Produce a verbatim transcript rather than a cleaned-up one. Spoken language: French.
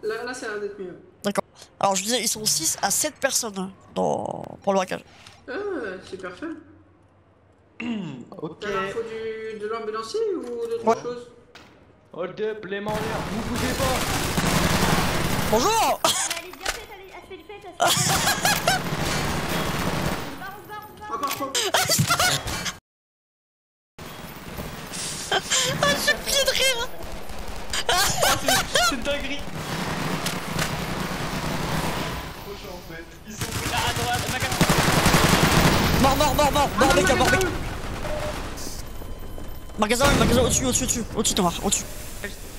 Là, là ça a l'air d'être mieux. D'accord. Alors je disais, ils sont six à sept personnes dans... pour le braquage. Ah, c'est parfait. Ok. Alors, faut du... de l'ambulancier ou d'autre Ouais. chose? Hold up, les mendiants, vous bougez pas. Bonjour. Allez, bien fait, allez, assez le fait, assez le fait. On va, on va, on va. Encore trop. Ah, je suis pied de rire. C'est une dinguerie. Là, à droite, magasin. Mort, mort, mort, mort, mort, mec, mort, mec. Magasin, magasin au-dessus, au-dessus, au-dessus, au-dessus, noir, au-dessus.